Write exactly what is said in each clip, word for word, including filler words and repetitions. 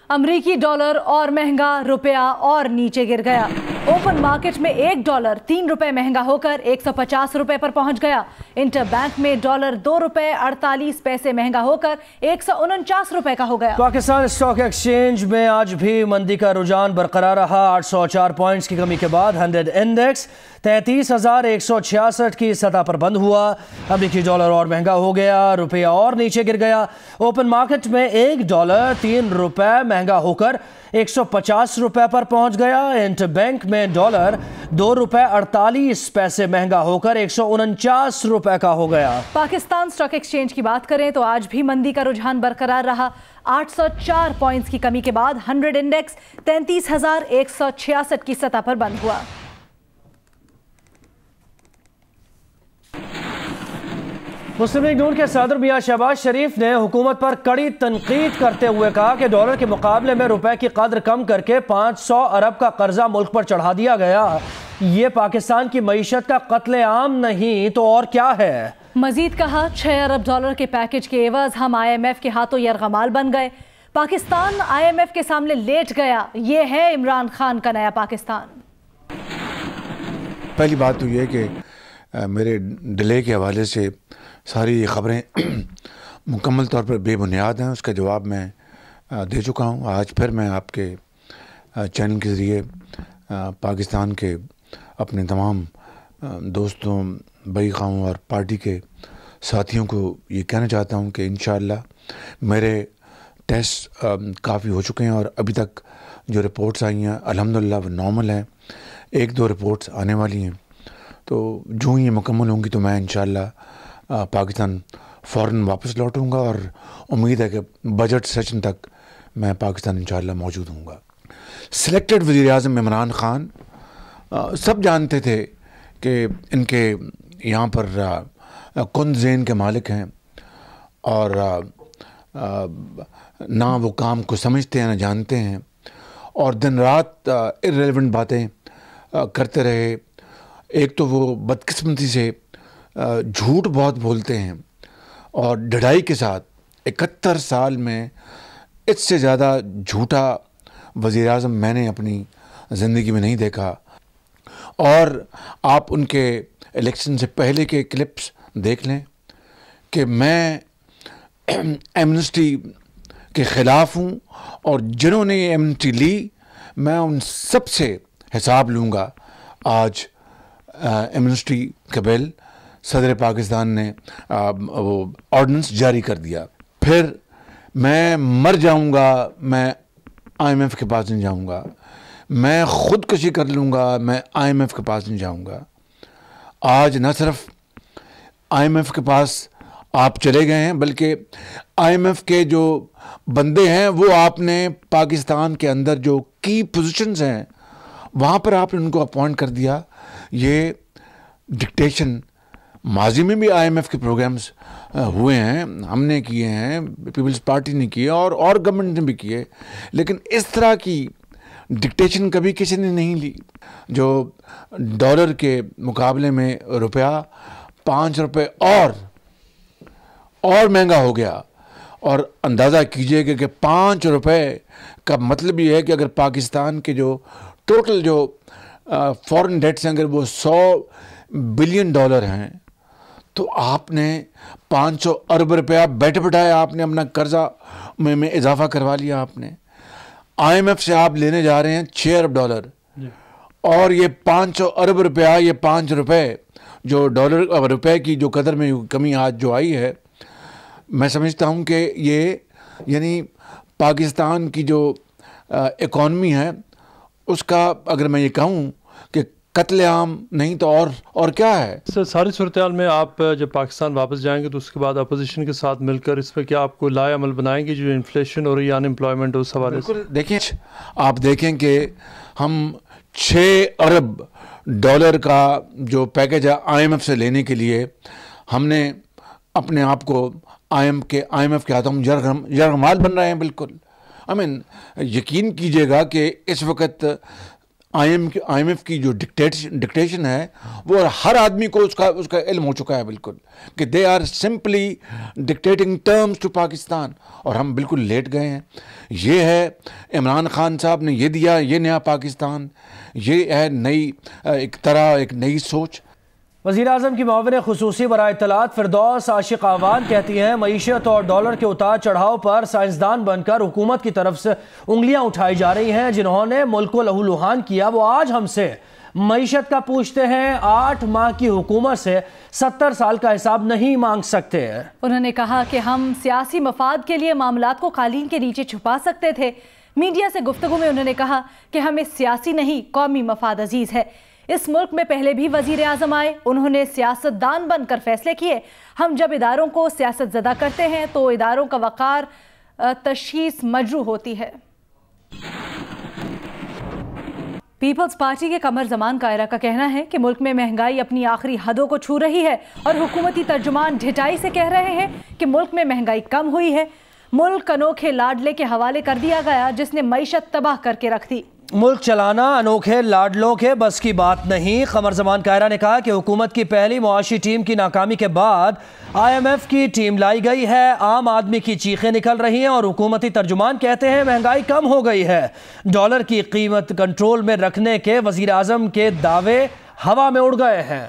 अमरीकी डॉलर और महंगा, रुपया और नीचे गिर गया। ओपन मार्केट में एक डॉलर तीन रुपए महंगा होकर एक सौ पचास रुपए पर पहुंच गया। इंटर बैंक में डॉलर दो रुपए अड़तालीस पैसे महंगा होकर एक सौ उनचास रुपए का हो गया। पाकिस्तान स्टॉक एक्सचेंज में आज भी मंदी का रुझान बरकरार रहा। आठ सौ चार पॉइंट्स की कमी के बाद हंड्रेड इंडेक्स तैंतीस हजार एक सौ छियासठ की सतह पर बंद हुआ। अमरीकी डॉलर और महंगा हो गया, रुपया और नीचे गिर गया। ओपन मार्केट में एक डॉलर तीन रुपए महंगा होकर एक सौ पचास रुपए पर पहुंच गया। इंटर बैंक में डॉलर दो रुपए अड़तालीस पैसे महंगा होकर एक सौ उनचास रुपए का हो गया। पाकिस्तान स्टॉक एक्सचेंज की बात करें तो आज भी मंदी का रुझान बरकरार रहा। आठ सौ चार पॉइंट्स की कमी के बाद हंड्रेड इंडेक्स तैंतीस हजार एक सौ छियासठ की सतह पर बंद हुआ। मुस्लिम लीग नून के सदर मियां शहबाज शरीफ ने हुकूमत पर कड़ी तनकीद करते हुए कहा कि डॉलर के मुकाबले में रुपए की कदर कम करके पाँच सौ अरब का कर्जा मुल्क पर चढ़ा दिया गया। ये पाकिस्तान की मईशत का कत्लेआम नहीं तो और क्या है। मजीद कहा, छह अरब डॉलर के पैकेज के एवज हम आई एम एफ के हाथों यरगमाल बन गए। पाकिस्तान आई एम एफ के सामने लेट गया। ये है इमरान खान का नया पाकिस्तान। पहली बात तो ये कि मेरे डिले के हवाले से सारी ख़बरें मुकम्मल तौर पर बेबुनियाद हैं। उसका जवाब मैं दे चुका हूँ। आज फिर मैं आपके चैनल के ज़रिए पाकिस्तान के अपने तमाम दोस्तों, भाई-खाओं और पार्टी के साथियों को ये कहना चाहता हूँ कि इंशाअल्लाह मेरे टेस्ट काफ़ी हो चुके हैं और अभी तक जो रिपोर्ट्स आई हैं अल्हम्दुलिल्लाह वो नॉर्मल हैं। एक दो रिपोर्ट्स आने वाली हैं, तो जो ही ये मुकम्मल होंगी तो मैं इंशाअल्लाह पाकिस्तान फ़ौरन वापस लौटूंगा और उम्मीद है कि बजट सेशन तक मैं पाकिस्तान इंशाअल्लाह मौजूद हूँगा। सिलेक्टेड वज़ीर-ए-आज़म इमरान खान आ, सब जानते थे कि इनके यहाँ पर कुंद ज़ेन के मालिक हैं और आ, आ, ना वो काम को समझते हैं ना जानते हैं और दिन रात इर्रेलेवेंट बातें आ, करते रहे। एक तो वो बदकिस्मती से झूठ बहुत बोलते हैं और ढड़ाई के साथ इकहत्तर साल में इससे ज़्यादा झूठा वज़ीर आज़म मैंने अपनी ज़िंदगी में नहीं देखा। और आप उनके इलेक्शन से पहले के क्लिप्स देख लें कि मैं एमनेस्टी के ख़िलाफ़ हूँ और जिन्होंने ये एमनेस्टी ली मैं उन सब से हिसाब लूँगा। आज एमनेस्टी का बिल सदर पाकिस्तान ने आ, वो ऑर्डिनेंस जारी कर दिया। फिर मैं मर जाऊंगा, मैं आई एम एफ के पास नहीं जाऊंगा, मैं ख़ुदकशी कर लूँगा, मैं आई एम एफ के पास नहीं जाऊंगा। आज न सिर्फ आई एम एफ के पास आप चले गए हैं बल्कि आई एम एफ के जो बंदे हैं वो आपने पाकिस्तान के अंदर जो की पोजीशंस हैं वहाँ पर आपने उनको अपॉइंट कर दिया। ये डिक्टेशन माजी में भी आई एम एफ के प्रोग्राम्स हुए हैं, हमने किए हैं, पीपल्स पार्टी ने किए और और गवर्नमेंट ने भी किए, लेकिन इस तरह की डिक्टेशन कभी किसी ने नहीं ली। जो डॉलर के मुकाबले में रुपया पाँच रुपये और और महंगा हो गया और अंदाज़ा कीजिए कि पाँच रुपये का मतलब ये है कि अगर पाकिस्तान के जो टोटल जो फॉरेन डेट्स हैं अगर वो सौ बिलियन डॉलर हैं तो आपने पाँच सौ अरब रुपया बैठे बैठाए आपने अपना कर्जा में, में इजाफा करवा लिया। आपने आई एम एफ से आप लेने जा रहे हैं छः अरब डॉलर और ये पाँच सौ अरब रुपया, ये पाँच रुपये जो डॉलर रुपए की जो कदर में कमी आज जो आई है, मैं समझता हूँ कि ये यानी पाकिस्तान की जो इकॉनमी है उसका अगर मैं ये कहूँ कि कत्लेआम नहीं तो और और क्या है। सर, सारी सूरत हाल में आप जब पाकिस्तान वापस जाएंगे तो उसके बाद अपोजिशन के साथ मिलकर इस पर क्या आपको लाए अमल बनाएंगे जो इन्फ्लेशन हो रही है, अनएम्प्लॉयमेंट उस हवाले से? देखें, आप देखें कि हम छः अरब डॉलर का जो पैकेज है आई एम एफ से लेने के लिए हमने अपने आप को आई एम के आई एम एफ के हाथों में यरगमाल बन रहे हैं। बिल्कुल आई मीन यकीन कीजिएगा कि इस वक्त I M I M F کی جو ڈکٹیشن ہے وہ ہر آدمی کو اس کا اس کا علم ہو چکا ہے بالکل، کہ they are simply dictating terms to Pakistan, اور ہم بالکل لیٹ گئے ہیں. یہ ہے عمران خان صاحب نے یہ دیا، یہ نیا پاکستان، یہ ہے نئی ایک طرح ایک نئی سوچ. وزیر اعظم کی معاون خصوصی برائے اطلاعات فردوس عاشق آوان کہتی ہیں معیشت اور ڈالر کے اتار چڑھاؤ پر سائنسدان بن کر حکومت کی طرف سے انگلیاں اٹھائی جا رہی ہیں. جنہوں نے ملک کو لہو لہان کیا وہ آج ہم سے معیشت کا پوچھتے ہیں. آٹھ ماہ کی حکومت سے ستر سال کا حساب نہیں مانگ سکتے. انہوں نے کہا کہ ہم سیاسی مفاد کے لیے معاملات کو قالین کے نیچے چھپا سکتے تھے. میڈیا سے گفتگو میں انہوں نے کہا کہ ہمیں سیاسی نہیں قومی مفاد عزیز ہے. اس ملک میں پہلے بھی وزیر اعظم آئے، انہوں نے سیاست دان بن کر فیصلے کیے. ہم جب اداروں کو سیاست زدہ کرتے ہیں تو اداروں کا وقار تشخیص مجروح ہوتی ہے. پیپلز پارٹی کے قمر زمان قائرہ کا کہنا ہے کہ ملک میں مہنگائی اپنی آخری حدوں کو چھو رہی ہے اور حکومتی ترجمان ڈھٹائی سے کہہ رہے ہیں کہ ملک میں مہنگائی کم ہوئی ہے. ملک انوکھے لاڈلے کے حوالے کر دیا گیا جس نے معیشت تباہ کر کے رکھ دی. ملک چلانا انوکھے لاڈلوں کے بس کی بات نہیں. قمر زمان قائرہ نے کہا کہ حکومت کی پہلی معاشی ٹیم کی ناکامی کے بعد آئی ایم ایف کی ٹیم لائی گئی ہے. عام آدمی کی چیخیں نکل رہی ہیں اور حکومتی ترجمان کہتے ہیں مہنگائی کم ہو گئی ہے. ڈالر کی قیمت کنٹرول میں رکھنے کے وزیر اعظم کے دعوے ہوا میں اڑ گئے ہیں.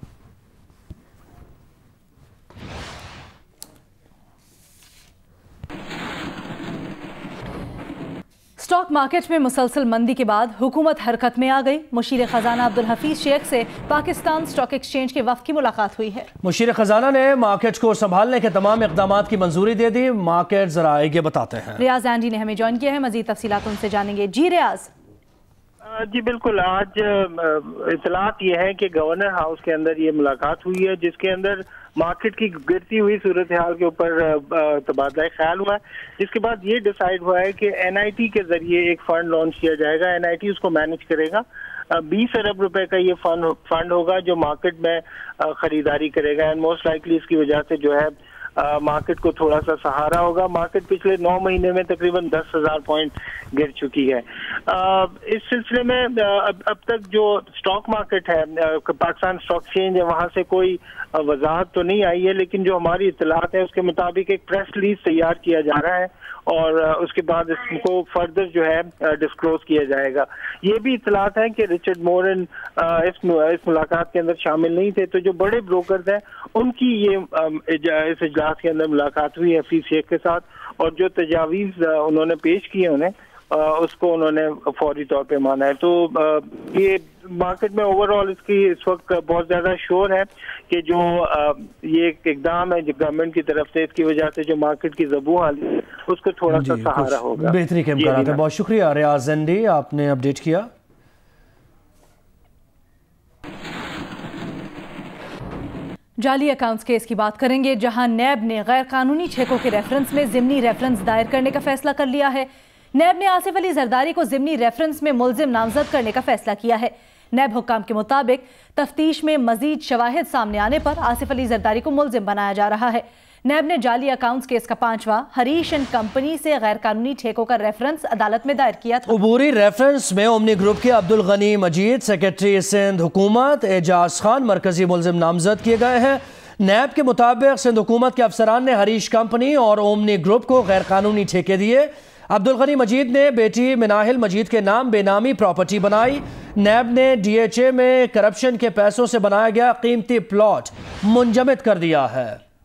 اسٹاک مارکیٹ میں مسلسل مندی کے بعد حکومت حرکت میں آ گئی. مشیر خزانہ عبدالحفیظ شیخ سے پاکستان اسٹاک ایکسچینج کے وفد کی ملاقات ہوئی ہے. مشیر خزانہ نے مارکیٹ کو سنبھالنے کے تمام اقدامات کی منظوری دے دی. مارکیٹ ذرا یہ بتاتے ہیں. ریاض اینڈی نے ہمیں جوائن کیا ہے، مزید تفصیلات ان سے جانیں گے. جی ریاض. جی بالکل، آج اطلاعات یہ ہے کہ گورنر ہاؤس کے اندر یہ ملاقات ہوئی ہے جس کے اندر مارکیٹ کی گرتی ہوئی صورتحال کے اوپر تبادلہ خیال ہوا ہے، جس کے بعد یہ ڈیسائیڈ ہوا ہے کہ این آئی ٹی کے ذریعے ایک فنڈ لانچ کیا جائے گا. این آئی ٹی اس کو مینج کرے گا. بیس ارب روپے کا یہ فنڈ فنڈ ہوگا جو مارکیٹ میں خریداری کرے گا، اینڈ موسٹ لائکلی اس کی وجہ سے جو ہے مارکیٹ کو تھوڑا سا سہارا ہوگا. مارکیٹ پچھلے نو مہینے میں تقریباً دس ہزار پوائنٹ گر چکی ہے. اس سلسلے میں اب تک جو اسٹاک مارکیٹ ہے، پاکستان اسٹاک ایکسچینج ہے، وہاں سے کوئی وضاحت تو نہیں آئی ہے، لیکن جو ہماری اطلاعات ہے اس کے مطابق ایک پریس ریلیز تیار کیا جا رہا ہے اور اس کے بعد اس کو فردر جو ہے ڈسکلوز کیا جائے گا. یہ بھی اطلاعات ہیں کہ رچرڈ مورن اس ملاقات کے اندر شامل نہیں تھے، تو جو بڑے بروکرز ہیں ان کی یہ اس اجلاس کے اندر ملاقات ہوئی ہے حفیظ شیخ کے ساتھ، اور جو تجاویز انہوں نے پیش کیے انہیں اس کو انہوں نے فوری طور پہ مانا ہے. تو یہ مارکیٹ میں اوور آل اس کی اس وقت بہت زیادہ شور ہے کہ جو یہ ایک اقدام ہے جو گورنمنٹ کی طرف سے، اس کی وجہ سے جو مارکیٹ کی زبوں حالی ہے اس کو تھوڑا سا سہارا ہوگا. بہتری کے امکانات ہیں. بہت شکریہ ریاض زندی، آپ نے اپڈیٹ کیا. جعلی اکاؤنٹس کیس کی بات کریں گے، جہاں نیب نے غیر قانونی ٹھیکوں کے ریفرنس میں ضمنی ریفرنس دائر کرنے کا فیصلہ کر لیا ہے. نیب نے آصف علی زرداری کو ضمنی ریفرنس میں ملزم نامزد کرنے کا فیصلہ کیا ہے. نیب حکام کے مطابق تفتیش میں مزید شواہد سامنے آنے پر آصف علی زرداری کو ملزم بنایا جا رہا ہے. نیب نے جعلی اکاؤنٹس کیس کا پانچواں ہریش اینڈ کمپنی سے غیر قانونی ٹھیکوں کا ریفرنس عدالت میں دائر کیا تھا. عبوری ریفرنس میں اومنی گروپ کے عبدالغنی مجید، سیکرٹری سندھ حکومت اعجاز خان مرکزی ملزم نامزد کیے گئے ہیں. نیب کے مطابق سندھ حکومت کے افسران نے ہریش کمپنی اور اومنی گروپ کو غیر قانونی ٹھیکے دیے. عبدالغنی مجید نے بیٹی مناہل مجید کے نام بے نامی پراپرٹی بنائی. نیب نے ڈی ایچ اے میں کرپشن کے پیسوں سے بنایا گیا قیمتی پلاٹ منجمد کر دیا ہے.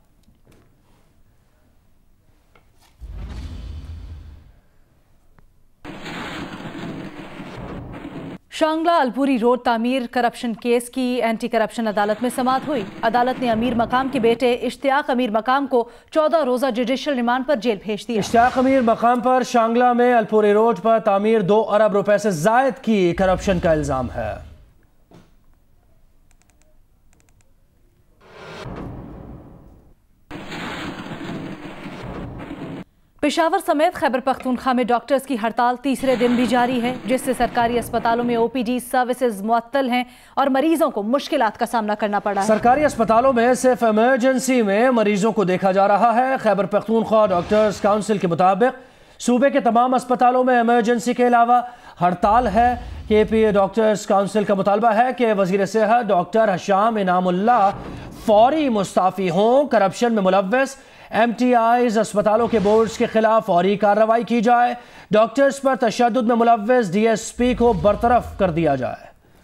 شانگلہ الپوری روڈ تعمیر کرپشن کیس کی اینٹی کرپشن عدالت میں سماعت ہوئی. عدالت نے امیر مقام کے بیٹے اشتیاق امیر مقام کو چودہ روزہ جوڈیشل ریمانڈ پر جیل بھیج دیا. اشتیاق امیر مقام پر شانگلہ میں الپوری روڈ پر تعمیر دو ارب روپے سے زائد کی کرپشن کا الزام ہے. پشاور سمیت خیبر پختونخوا میں ڈاکٹرز کی ہڑتال تیسرے دن بھی جاری ہے، جس سے سرکاری اسپتالوں میں او پی ڈی سروسز معطل ہیں اور مریضوں کو مشکلات کا سامنا کرنا پڑا ہے. سرکاری اسپتالوں میں صرف ایمرجنسی میں مریضوں کو دیکھا جا رہا ہے. خیبر پختونخوا ڈاکٹرز کونسل کے مطابق صوبے کے تمام اسپتالوں میں ایمرجنسی کے علاوہ ہڑتال ہے۔ کے پی اے ڈاکٹرز کونسل کا مطالبہ ہے کہ وزیر صحت ڈاکٹر ہشام انعام اللہ فوری مستعفی ہوں۔ کرپشن میں ملوث ایم ٹی آئیز اسپتالوں کے بورڈز کے خلاف فوری کارروائی کی جائے۔ ڈاکٹرز پر تشدد میں ملوث ڈی ایس پی کو برطرف کر دیا جائے۔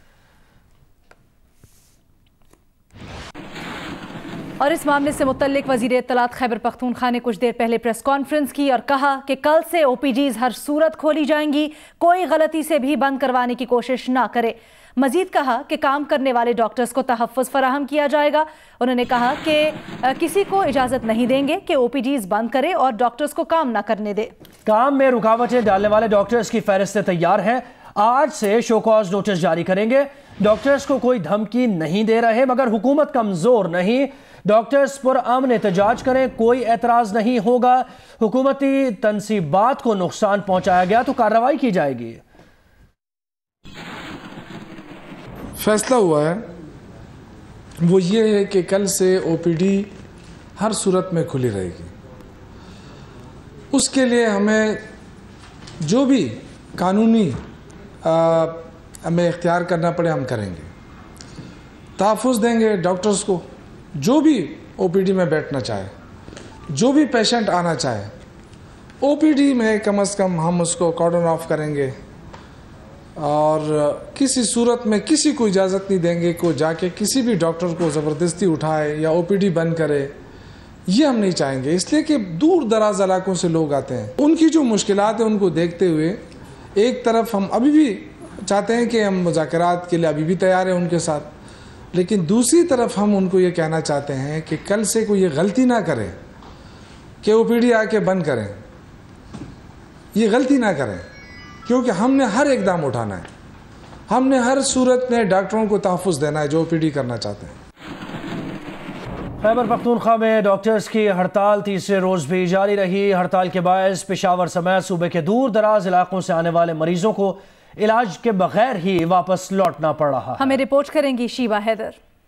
اور اس معاملے سے متعلق وزیر اطلاعات خیبر پختونخوا نے کچھ دیر پہلے پریس کانفرنس کی اور کہا کہ کل سے او پی ڈیز ہر صورت کھولی جائیں گی، کوئی غلطی سے بھی بند کروانے کی کوشش نہ کرے۔ مزید کہا کہ کام کرنے والے ڈاکٹرز کو تحفظ فراہم کیا جائے گا۔ انہوں نے کہا کہ کسی کو اجازت نہیں دیں گے کہ او پی ڈیز بند کرے اور ڈاکٹرز کو کام نہ کرنے دے۔ کام میں رکاوٹیں ڈالنے والے ڈاکٹرز کی فہرستیں تیار ہیں، آج سے شو کاز نوٹس جاری کریں گے۔ ڈاکٹرز کو کوئی دھمکی نہیں دے رہے مگر حکومت کمزور نہیں، ڈاکٹرز پر امن احتجاج کریں، کوئی اعتراض نہیں ہوگا۔ حکومتی تنصیبات کو نقصان پہنچایا گیا تو کارروائی کی جائے گی۔ فیصلہ ہوا ہے وہ یہ ہے کہ کل سے او پی ڈی ہر صورت میں کھلی رہے گی۔ اس کے لیے ہمیں جو بھی قانونی ہمیں اختیار کرنا پڑے ہم کریں گے، تحفظ دیں گے ڈاکٹرز کو۔ جو بھی او پی ڈی میں بیٹھنا چاہے، جو بھی پیشنٹ آنا چاہے او پی ڈی میں کم از کم ہم اس کو کارڈن آف کریں گے، اور کسی صورت میں کسی کو اجازت نہیں دیں گے کہ جا کے کسی بھی ڈاکٹر کو زبردستی اٹھائے یا او پی ڈی بند کرے، یہ ہم نہیں چاہیں گے۔ اس لیے کہ دور دراز علاقوں سے لوگ آتے ہیں، ان کی جو مشکلات ہیں ان کو دیکھتے ہوئے ایک طرف ہم ابھی بھی چاہتے ہیں کہ ہم مذاکرات کے لیے ابھی بھی تیار ہیں ان کے ساتھ، لیکن دوسری طرف ہم ان کو یہ کہنا چاہتے ہیں کہ کل سے کوئی یہ غلطی نہ کرے کہ او پی ڈی آ کے بند کریں، یہ غلطی نہ کریں، کیونکہ ہم نے ہر اقدام اٹھانا ہے، ہم نے ہر صورت میں ڈاکٹروں کو تحفظ دینا ہے جو او پی ڈی کرنا چاہتے ہیں۔ خیبر پختونخوا میں ڈاکٹرز کی ہڑتال تیسرے روز بھی جاری رہی۔ ہڑتال کے باعث پشاور سمیت صوبے کے دور دراز علاقوں سے آنے والے مریضوں کو علاج کے بغیر ہی واپس لوٹنا پڑ رہا ہے۔ ہمیں رپورٹ کریں گی شیوا حیدر۔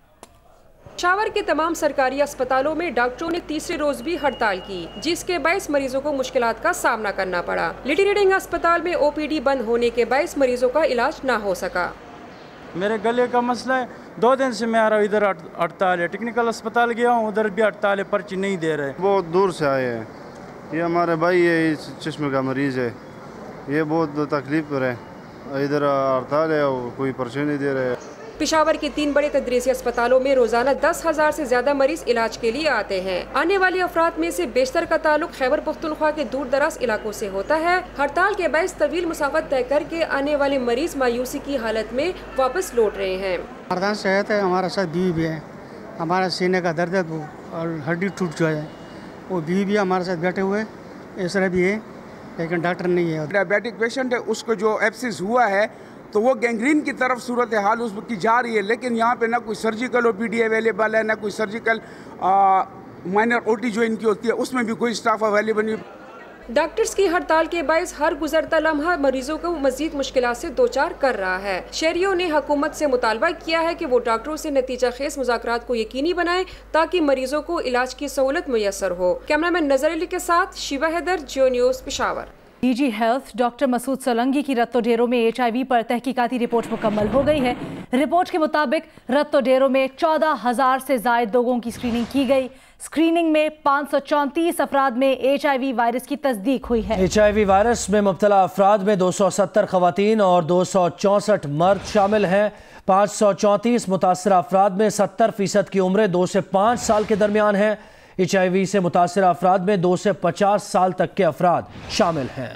پشاور کے تمام سرکاری اسپتالوں میں ڈاکٹروں نے تیسرے روز بھی ہڑتال کی، جس کے باعث مریضوں کو مشکلات کا سامنا کرنا پڑا۔ لیڈی ریڈنگ اسپتال میں او پی ڈی بند ہونے کے باعث مریضوں کا علاج نہ ہو سکا۔ میرے گلے کا مسئلہ ہے، دو دن سے میں آ رہا ہوں، ادھر ہڑتال ہے، ٹیکنیکل اسپتال گیا ہوں ادھر بھی ہڑتال ہے، پرچی نہیں دے رہے۔ بہت دور سے آئے ہیں، یہ ہمارے بھائی ہے، اس چشمے کا مریض ہے، یہ بہت تکلیف پر ہے، ادھر ہڑتال ہے اور کوئی پرچی نہیں دے رہے۔ پشاور کے تین بڑے تدریسی اسپتالوں میں روزانہ دس ہزار سے زیادہ مریض علاج کے لیے آتے ہیں۔ آنے والے افراد میں سے بیشتر کا تعلق خیبر پختونخوا کے دور دراز علاقوں سے ہوتا ہے۔ ہڑتال کے باعث طویل مسافت طے کر کے آنے والے مریض مایوسی کی حالت میں واپس لوٹ رہے ہیں۔ مردان صحت ہے، ہمارا ساتھ بیوی بھی ہے، ہمارا سینے کا درد ہے اور ہڈی ٹوٹ جو ہے، وہ بیوی بھی ہمارے ساتھ بیٹھے ہوئے، اس طرح بھی ہے، لیکن ڈاکٹر نہیں ہے۔ ڈائبیٹک پیشنٹ ہے، اس کو جو ایپسس ہوا ہے تو وہ گینگرین کی طرف صورتحال اس کی جا رہی ہے، لیکن یہاں پہ نہ کوئی surgical O P D available ہے، نہ کوئی سرجیکل مائنر او ٹی جو ان کی ہوتی ہے اس میں بھی کوئی اسٹاف اویلیبل نہیں۔ ڈاکٹرز کی ہڑتال کے باعث ہر گزرتا لمحہ مریضوں کو مزید مشکلات سے دوچار کر رہا ہے۔ شہریوں نے حکومت سے مطالبہ کیا ہے کہ وہ ڈاکٹروں سے نتیجہ خیز مذاکرات کو یقینی بنائیں تاکہ مریضوں کو علاج کی سہولت میسر ہو۔ کیمرہ مین نظر علی کے ساتھ Shiva Haider, Geo news, Peshawar. D G health doctor Masood Solangi کی رت و ڈیروں میں ایچ آئی وی پر تحقیقاتی رپورٹ مکمل ہو گئی ہے۔ رپورٹ کے مطابق رت و ڈیروں میں چودہ ہزار سے زائد لوگوں کی اسکریننگ کی گئی۔ اسکریننگ میں پانچ سو چونتیس افراد میں ایچ آئی وی وائرس کی تصدیق ہوئی ہے۔ ایچ آئی وی وائرس میں مبتلا افراد میں دو سو ستر خواتین اور دو سو چونسٹھ مرد شامل ہیں۔ پانچ سو چونتیس متاثرہ افراد میں ستر فیصد کی عمریں دو سے پانچ سال کے درمیان ہیں۔ ایچ آئی وی سے متاثرہ افراد میں دو سے پچاس سال تک کے افراد شامل ہیں۔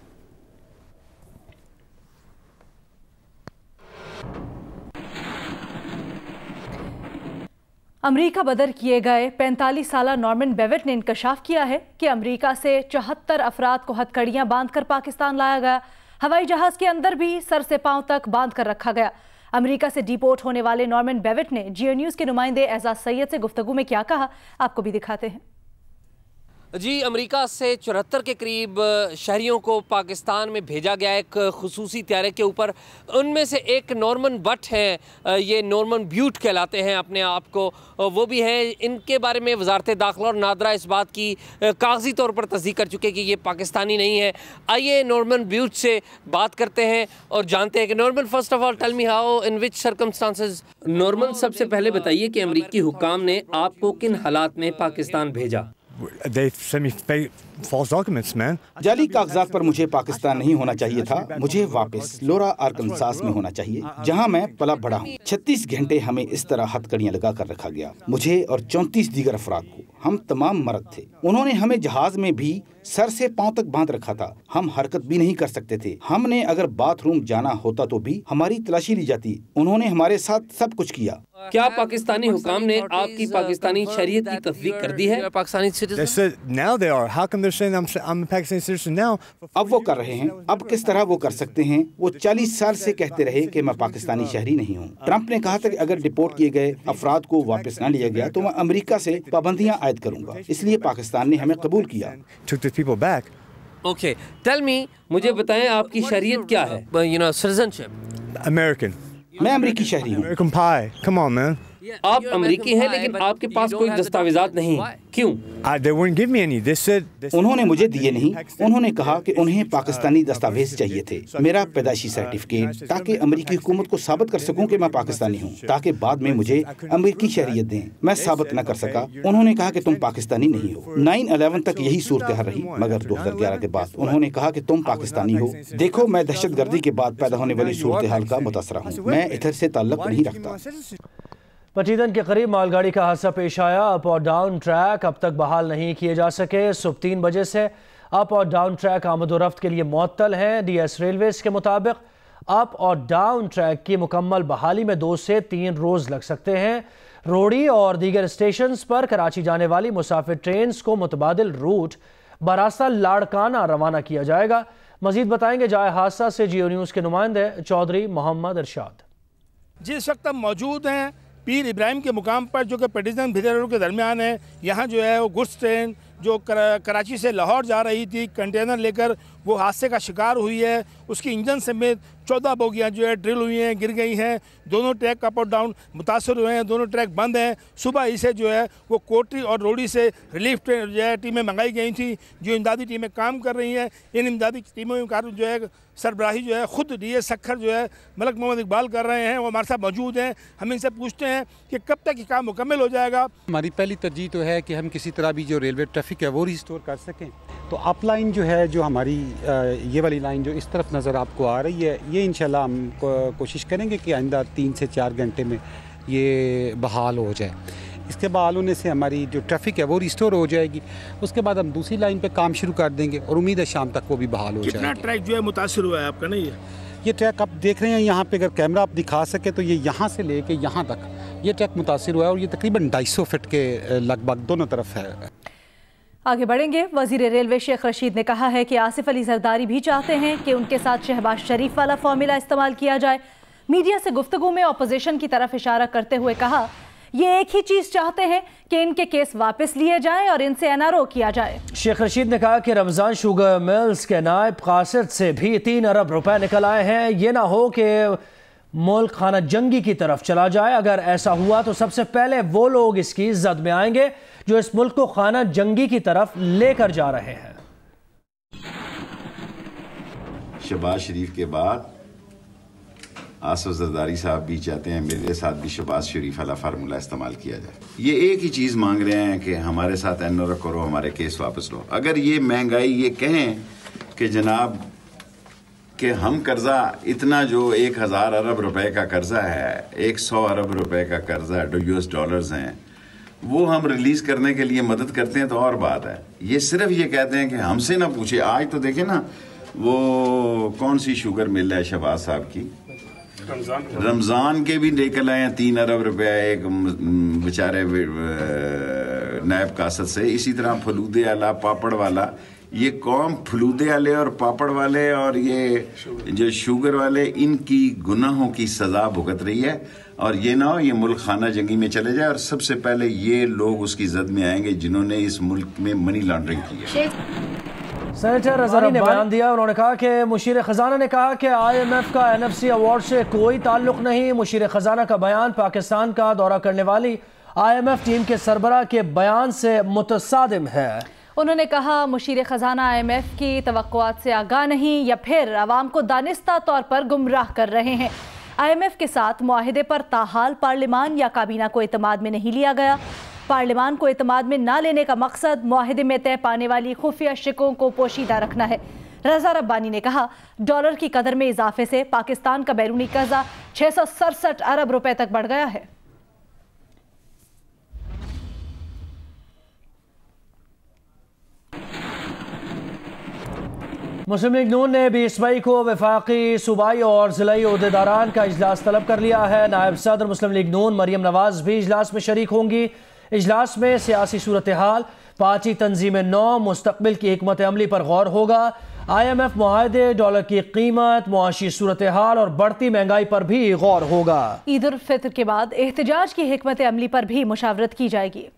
امریکہ بدر کیے گئے پینتالیس سالہ نارمن بیوٹ نے انکشاف کیا ہے کہ امریکہ سے چوہتر افراد کو ہتھکڑیاں باندھ کر پاکستان لایا گیا۔ ہوائی جہاز کے اندر بھی سر سے پاؤں تک باندھ کر رکھا گیا۔ امریکہ سے ڈیپورٹ ہونے والے نارمن بیوٹ نے جیو نیوز کے نمائندے اعزاز سید سے گفتگو میں کیا کہا، آپ کو بھی دکھاتے ہیں۔ جی امریکہ سے چوہتر کے قریب شہریوں کو پاکستان میں بھیجا گیا ایک خصوصی طیارے کے اوپر. ان میں سے ایک نارمن بٹ ہیں, یہ نارمن بیوٹ کہلاتے ہیں اپنے آپ کو, وہ بھی ہیں. ان کے بارے میں وزارت داخلہ اور نادرا اس بات کی کاغذی طور پر تصدیق کر چکے کہ یہ پاکستانی نہیں ہے. آئیے نارمن بیوٹ سے بات کرتے ہیں اور جانتے ہیں کہ Norman, first of all tell me how in which circumstances. Norman, سب سے پہلے بتائیے کہ امریکی حکام نے آپ کو کن حالات میں پاکستان بھیجا؟ They sent me fake, false documents, man. جعلی کاغذات پر مجھے پاکستان نہیں ہونا چاہیے تھا. مجھے واپس لورا آرکنساس میں ہونا چاہیے جہاں میں پلا بڑا ہوں. چھتیس گھنٹے ہمیں اس طرح ہتھ کڑیاں لگا کر رکھا گیا, مجھے اور چونتیس دیگر افراد کو. ہم تمام مرد تھے. انہوں نے ہمیں جہاز میں بھی سر سے پاؤں تک باندھ رکھا تھا. ہم حرکت بھی نہیں کر سکتے تھے. ہم نے اگر باتھ روم جانا ہوتا تو بھی ہماری تلاشی لی جاتی. انہوں نے ہمارے ساتھ سب کچھ کیا. کیا پاکستانی حکام نے آپ کی پاکستانی شہریت کی تصدیق کر دی ہے؟ Pakistani They said now they are. How come they're saying I'm I'm a Pakistani citizen now? اب وہ کر رہے ہیں. اب کس طرح وہ کر سکتے ہیں؟ وہ چالیس سال سے کہتے رہے کہ میں پاکستانی شہری نہیں ہوں. ٹرمپ نے کہا تھا کہ اگر ڈپورٹ کیے گئے افراد کو واپس نہ لیا گیا تو میں امریکہ سے پابندیاں عائد کروں گا. اس لیے پاکستان نے ہمیں قبول کیا. Took the people back. Okay, tell me, مجھے بتائیں آپ کی شہریت کیا ہے؟ You know citizenship. American. میں امریکی شہری ہوں. American pie. Come on, man. آپ امریکی ہیں لیکن آپ کے پاس کوئی دستاویزات نہیں. کیوں؟ They wouldn't give me any. They said. انہوں نے مجھے دیے نہیں. انہوں نے کہا کہ انہیں پاکستانی دستاویز چاہیے تھے, میرا پیدائشی سرٹیفکیٹ, تاکہ امریکی حکومت کو ثابت کر سکوں کہ میں پاکستانی ہوں, تاکہ بعد میں مجھے امریکی شہریت دیں. میں ثابت نہ کر سکا. انہوں نے کہا کہ تم پاکستانی نہیں ہو. نائن الیون تک یہی صورتحال رہی, مگر دو ہزار گیارہ کے بعد انہوں نے کہا کہ تم پاکستانی ہو. دیکھو, میں دہشت گردی کے بعد پیدا ہونے والی صورتحال کا متاثرہ ہوں. میں ادھر سے تعلق نہیں رکھتا. پچیدن کے قریب مال گاڑی کا حادثہ پیش آیا. اپ اور ڈاؤن ٹریک اب تک بحال نہیں کیے جا سکے. صبح تین بجے سے اپ اور ڈاؤن ٹریک آمد و رفت کے لیے معطل ہیں. ڈی ایس ریلویز کے مطابق اپ اور ڈاؤن ٹریک کی مکمل بحالی میں دو سے تین روز لگ سکتے ہیں. روڑی اور دیگر اسٹیشنز پر کراچی جانے والی مسافر ٹرینز کو متبادل روٹ براستہ لاڑکانہ روانہ کیا جائے گا. مزید بتائیں گے جائے حادثہ سے جیو نیوز کے نمائندے چودھری محمد ارشاد. جی, اس وقت ہم موجود ہیں پیر ابراہیم کے مقام پر, جو کہ پیٹرزن بھیدر روڈ کے درمیان ہے. یہاں جو ہے وہ گڈس ٹرین جو کراچی سے لاہور جا رہی تھی کنٹینر لے کر, وہ حادثے کا شکار ہوئی ہے. اس کی انجن سمیت چودہ بوگیاں جو ہے ڈرل ہوئی ہیں, گر گئی ہیں. دونوں ٹریک اپ اور ڈاؤن متاثر ہوئے ہیں. دونوں ٹریک بند ہیں. صبح اسے جو ہے وہ کوٹری اور روڑی سے ریلیف جو ہے ٹیمیں منگائی گئی تھیں, جو امدادی ٹیمیں کام کر رہی ہیں. ان امدادی ٹیموں میں جو ہے سربراہی جو ہے خود ڈی ایس سکھر جو ہے ملک محمد اقبال کر رہے ہیں. وہ ہمارے ساتھ موجود ہیں. ہم ان سے پوچھتے ہیں کہ کب تک یہ کام مکمل ہو جائے گا. ہماری پہلی ترجیح تو ہے کہ ہم کسی طرح بھی جو ریلوے ٹریفک ہے وہ ریسٹور کر سکیں. تو اپ لائن جو ہے, جو ہماری یہ والی لائن جو اس طرف نظر آپ کو آ رہی ہے, یہ انشاءاللہ ہم کوشش کریں گے کہ آئندہ تین سے چار گھنٹے میں یہ بحال ہو جائے. اس کے بحال ہونے سے ہماری جو ٹریفک ہے وہ ریسٹور ہو جائے گی. اس کے بعد ہم دوسری لائن پہ کام شروع کر دیں گے اور امید ہے شام تک وہ بھی بحال ہو جائے گی. کتنا ٹریک جو ہے متاثر ہوا ہے آپ کا؟ نہیں ہے یہ ٹریک آپ دیکھ رہے ہیں یہاں پہ, اگر کیمرہ آپ دکھا سکے تو یہ یہاں سے لے کے یہاں تک یہ ٹریک متاثر ہوا ہے, اور یہ تقریباً ڈھائی سو فٹ کے لگ بھگ دونوں طرف ہے. آگے بڑھیں گے. وزیر ریلوے شیخ رشید نے کہا ہے کہ آصف علی زرداری بھی چاہتے ہیں کہ ان کے ساتھ شہباز شریف والا فارمولا استعمال کیا جائے. میڈیا سے گفتگو میں اپوزیشن کی طرف اشارہ کرتے ہوئے کہا یہ ایک ہی چیز چاہتے ہیں کہ ان کے کیس واپس لیے جائیں اور ان سے این آر او کیا جائے. شیخ رشید نے کہا کہ رمضان شوگر ملز کے نائب قاصد سے بھی تین ارب روپے نکل آئے ہیں. یہ نہ ہو کہ ملک خانہ جنگی کی طرف چلا جائے. اگر ایسا ہوا تو سب سے پہلے وہ لوگ اس کی زد میں آئیں گے جو اس ملک کو خانہ جنگی کی طرف لے کر جا رہے ہیں. شہباز شریف کے بعد آصف زرداری صاحب بھی چاہتے ہیں میرے ساتھ بھی شہباز شریف والا فارمولا استعمال کیا جائے. یہ ایک ہی چیز مانگ رہے ہیں کہ ہمارے ساتھ این او کرو, ہمارے کیس واپس لو. اگر یہ مہنگائی یہ کہیں کہ جناب کہ ہم قرضہ اتنا جو ایک ہزار ارب روپے کا قرضہ ہے, ایک سو ارب روپے کا قرضہ جو یو ایس ڈالرز ہیں, وہ ہم ریلیز کرنے کے لیے مدد کرتے ہیں تو اور بات ہے. یہ صرف یہ کہتے ہیں کہ ہم سے نہ پوچھے. آج تو دیکھیں نا وہ کون سی شوگر مل ہے شہباز صاحب کی, رمضان کے بھی نکل آئے ہیں تین ارب روپے ایک بیچارے نائب قاصد سے. اسی طرح پھلودے والا, پاپڑ والا, یہ قوم پھلودے والے اور پاپڑ والے اور یہ جو شوگر والے ان کی گناہوں کی سزا بھگت رہی ہے. اور یہ نہ ہو یہ ملک خانہ جنگی میں چلے جائے اور سب سے پہلے یہ لوگ اس کی زد میں آئیں گے جنہوں نے اس ملک میں منی لانڈرنگ کی ہے۔ سینیٹر رضوی نے بیان دیا، انہوں نے کہا کہ مشیر خزانہ نے کہا کہ آئی ایم ایف کا این ایف سی ایوارڈ سے کوئی تعلق نہیں۔ مشیر خزانہ کا بیان پاکستان کا دورہ کرنے والی آئی ایم ایف ٹیم کے سربراہ کے بیان سے متصادم ہے۔ انہوں نے کہا مشیر خزانہ آئی ایم ایف کی توقعات سے آگاہ نہیں یا پھر عوام کو دانستہ طور پر گمراہ کر رہے ہیں۔ آئی ایم ایف کے ساتھ معاہدے پر تاحال پارلیمان یا کابینہ کو اعتماد میں نہیں لیا گیا۔ پارلیمان کو اعتماد میں نہ لینے کا مقصد معاہدے میں طے پانے والی خفیہ شکوں کو پوشیدہ رکھنا ہے۔ رضا ربانی نے کہا ڈالر کی قدر میں اضافے سے پاکستان کا بیرونی قرضہ چھ سو سڑسٹھ ارب روپے تک بڑھ گیا ہے۔ مسلم لیگ نون نے بیس مئی کو وفاقی صوبائی اور ضلعی عہدیداران کا اجلاس طلب کر لیا ہے۔ نائب صدر مسلم لیگ نون مریم نواز بھی اجلاس میں شریک ہوں گی۔ اجلاس میں سیاسی صورتحال، پارٹی تنظیم نو، مستقبل کی حکمت عملی پر غور ہوگا۔ آئی ایم ایف معاہدے، ڈالر کی قیمت، معاشی صورتحال اور بڑھتی مہنگائی پر بھی غور ہوگا۔ عید الفطر کے بعد احتجاج کی حکمت عملی پر بھی مشاورت کی جائے گی۔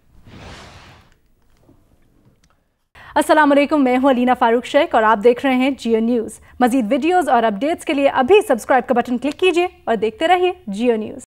السلام علیکم، میں ہوں علینا فاروق شیخ اور آپ دیکھ رہے ہیں جیو نیوز۔ مزید ویڈیوز اور اپڈیٹس کے لیے ابھی سبسکرائب کا بٹن کلک کیجیے اور دیکھتے رہیے جیو نیوز۔